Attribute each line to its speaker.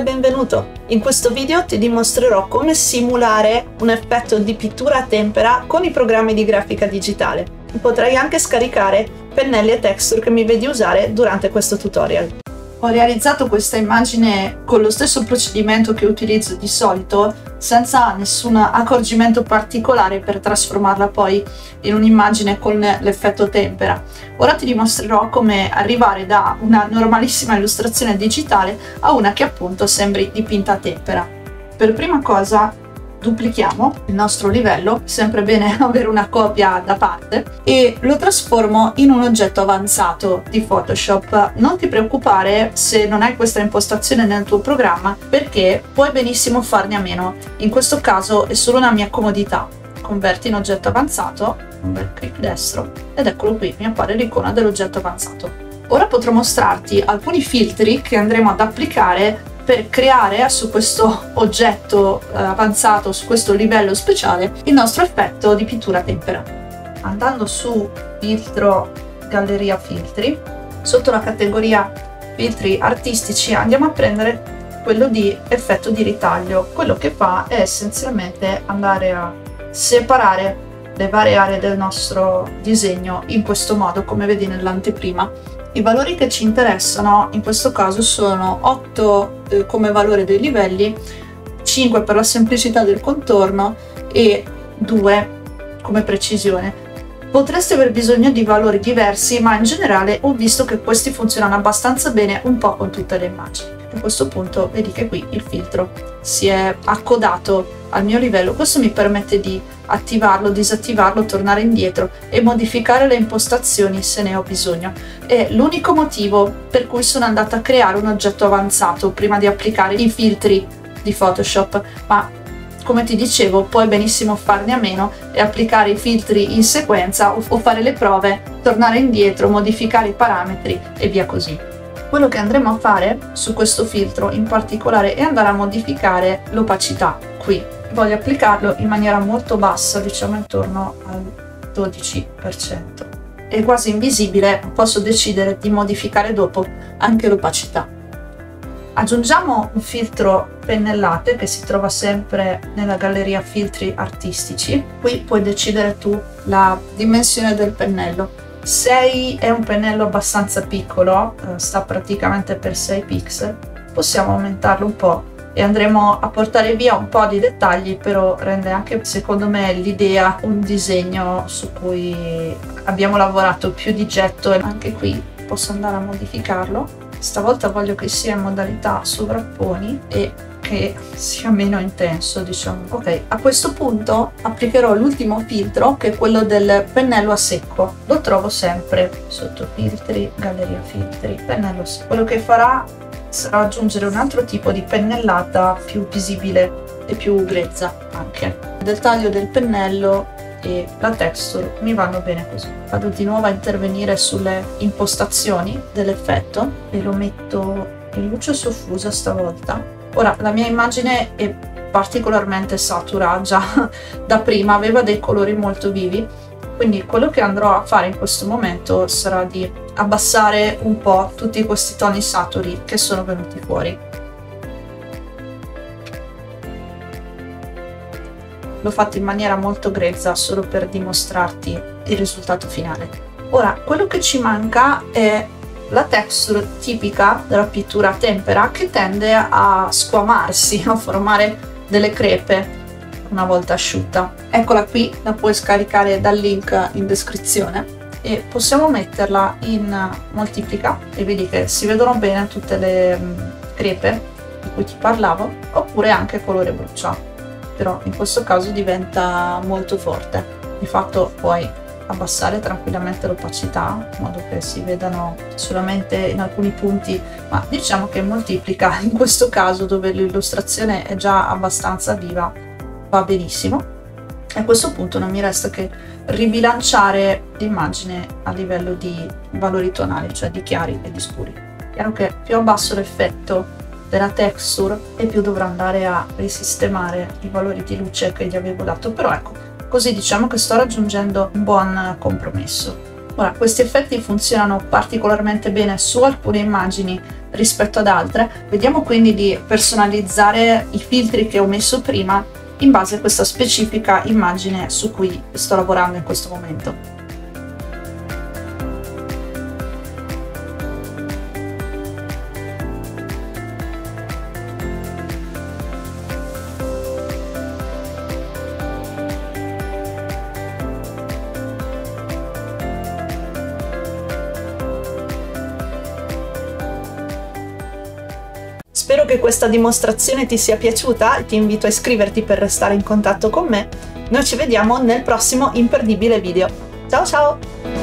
Speaker 1: e benvenuto! In questo video ti dimostrerò come simulare un effetto di pittura a tempera con i programmi di grafica digitale. Potrai anche scaricare pennelli e texture che mi vedi usare durante questo tutorial. Ho realizzato questa immagine con lo stesso procedimento che utilizzo di solito, senza nessun accorgimento particolare per trasformarla poi in un'immagine con l'effetto tempera. Ora ti dimostrerò come arrivare da una normalissima illustrazione digitale a una che appunto sembri dipinta a tempera. Per prima cosa duplichiamo il nostro livello, sempre bene avere una copia da parte, e lo trasformo in un oggetto avanzato di Photoshop. Non ti preoccupare se non hai questa impostazione nel tuo programma, perché puoi benissimo farne a meno. In questo caso è solo una mia comodità. Converti in oggetto avanzato, un bel clic destro, ed eccolo qui, mi appare l'icona dell'oggetto avanzato. Ora potrò mostrarti alcuni filtri che andremo ad applicare per creare su questo oggetto avanzato, su questo livello speciale, il nostro effetto di pittura a tempera. Andando su filtro, galleria filtri, sotto la categoria filtri artistici andiamo a prendere quello di effetto di ritaglio. Quello che fa è essenzialmente andare a separare le varie aree del nostro disegno in questo modo, come vedi nell'anteprima. I valori che ci interessano in questo caso sono 8 come valore dei livelli, 5 per la semplicità del contorno e 2 come precisione. Potresti aver bisogno di valori diversi, ma in generale ho visto che questi funzionano abbastanza bene un po' con tutte le immagini. A questo punto vedi che qui il filtro si è accodato al mio livello. Questo mi permette di attivarlo, disattivarlo, tornare indietro e modificare le impostazioni se ne ho bisogno. È l'unico motivo per cui sono andata a creare un oggetto avanzato prima di applicare i filtri di Photoshop, ma come ti dicevo puoi benissimo farne a meno e applicare i filtri in sequenza o fare le prove, tornare indietro, modificare i parametri e via così. Quello che andremo a fare su questo filtro in particolare è andare a modificare l'opacità. Qui voglio applicarlo in maniera molto bassa, diciamo intorno al 12%. È quasi invisibile, posso decidere di modificare dopo anche l'opacità. Aggiungiamo un filtro pennellate che si trova sempre nella galleria filtri artistici. Qui puoi decidere tu la dimensione del pennello. 6 è un pennello abbastanza piccolo, sta praticamente per 6 pixel, possiamo aumentarlo un po' e andremo a portare via un po' di dettagli, però rende anche secondo me l'idea un disegno su cui abbiamo lavorato più di getto. E anche qui posso andare a modificarlo. Stavolta voglio che sia in modalità sovrapponi e che sia meno intenso, diciamo. Ok, a questo punto applicherò l'ultimo filtro, che è quello del pennello a secco. Lo trovo sempre sotto filtri, galleria filtri, pennello secco. Quello che farà sarà aggiungere un altro tipo di pennellata più visibile e più grezza anche. Il dettaglio del pennello e la texture mi vanno bene così. Vado di nuovo a intervenire sulle impostazioni dell'effetto e lo metto in luce soffusa stavolta. Ora la mia immagine è particolarmente satura, già da prima aveva dei colori molto vivi, quindi quello che andrò a fare in questo momento sarà di abbassare un po' tutti questi toni saturi che sono venuti fuori. L'ho fatto in maniera molto grezza solo per dimostrarti il risultato finale. Ora quello che ci manca è la texture tipica della pittura a tempera, che tende a squamarsi, a formare delle crepe una volta asciutta. Eccola qui, la puoi scaricare dal link in descrizione e possiamo metterla in moltiplica e vedi che si vedono bene tutte le crepe di cui ti parlavo, oppure anche colore brucia, però in questo caso diventa molto forte. Di fatto puoi abbassare tranquillamente l'opacità in modo che si vedano solamente in alcuni punti, ma diciamo che moltiplica in questo caso, dove l'illustrazione è già abbastanza viva, va benissimo. E a questo punto non mi resta che ribilanciare l'immagine a livello di valori tonali, cioè di chiari e di scuri. Chiaro che più abbasso l'effetto della texture e più dovrò andare a risistemare i valori di luce che gli avevo dato, però ecco, così diciamo che sto raggiungendo un buon compromesso. Ora, questi effetti funzionano particolarmente bene su alcune immagini rispetto ad altre. Vediamo quindi di personalizzare i filtri che ho messo prima in base a questa specifica immagine su cui sto lavorando in questo momento. Spero che questa dimostrazione ti sia piaciuta e ti invito a iscriverti per restare in contatto con me. Noi ci vediamo nel prossimo imperdibile video. Ciao ciao!